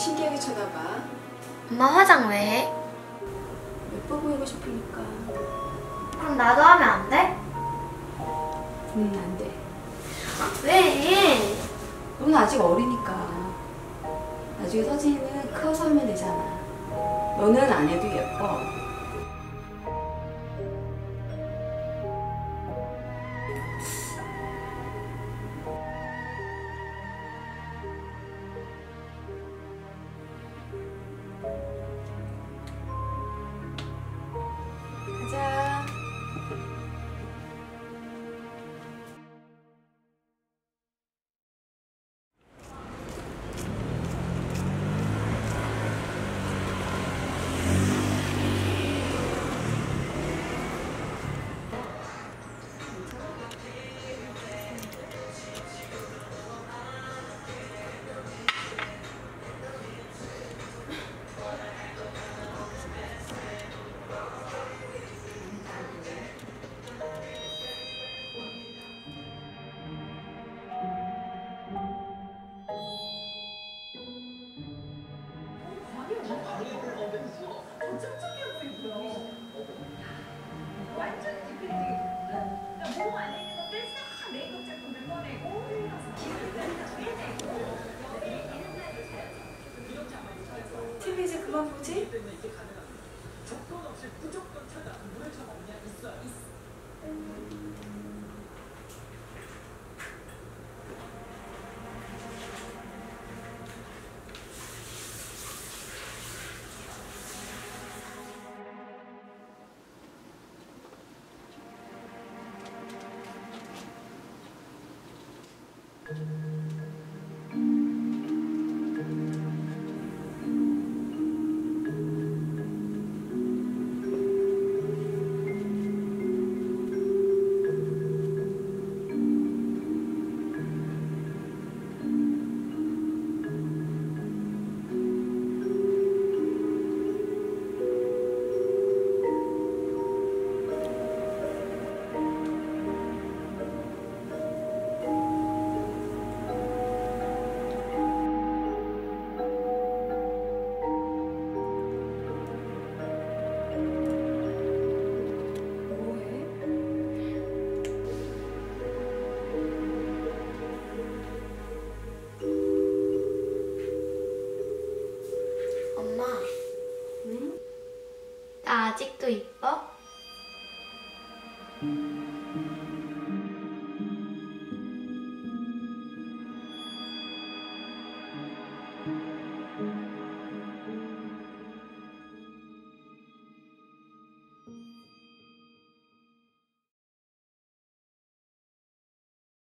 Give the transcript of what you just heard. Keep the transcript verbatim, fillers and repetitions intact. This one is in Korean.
신기하게 쳐다봐? 엄마 화장 왜 해? 예뻐 보이고 싶으니까. 그럼 나도 하면 안 돼? 응, 안 돼. 왜? 넌 아직 어리니까. 나중에 서진이는 커서 하면 되잖아. 너는 안 해도 예뻐. 가자. 티비 이제 그만 보지? 엄마, 응? 나 아직도 이뻐? 응.